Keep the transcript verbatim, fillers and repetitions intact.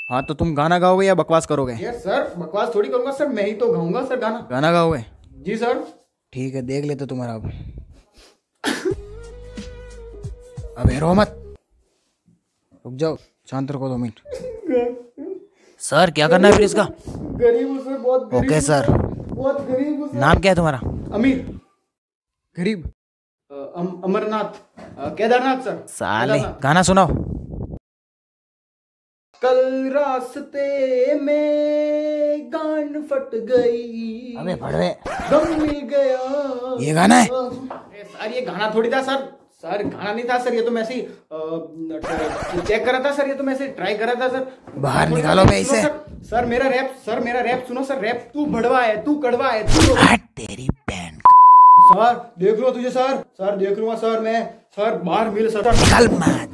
हाँ तो तुम गाना गाओगे या बकवास करोगे? ये सर बकवास थोड़ी करूंगा सर, मैं ही तो गाऊंगा सर गाना। गाना गाओगे? जी सर। ठीक है, देख लेते तुम्हारा अब। अबे रो मत, रुक जाओ, शांत रखो दो मिनट। सर क्या करना है फिर इसका? गरीब हूँ सर, बहुत गरीब। Okay sir. बहुत गरीब हूँ सर। नाम क्या है तुम्हारा? अमीर। गरीब? अम, अमरनाथ, केदारनाथ सर। साले केदारनाथ। गाना सुनाओ। कल रास्ते में गांड फट गई, अबे फड़वे, गम मिल गया। ये गाना है? सर ये गाना थोड़ी था सर, सर गाना नहीं था सर, ये तो मैं ऐसे ही चेक करा था सर, ये तो मैं ऐसे ट्राई करा था सर। बाहर निकालो बे इसे। सर, सर मेरा रैप, सर मेरा रैप सुनो सर, रैप तू भड़वा है, तू कड़वा है, तू हट तेरी बहन। सर देख लो तुझे सर, सर देख लूंगा सर मैं, सर बाहर मिल सर। निकल मत।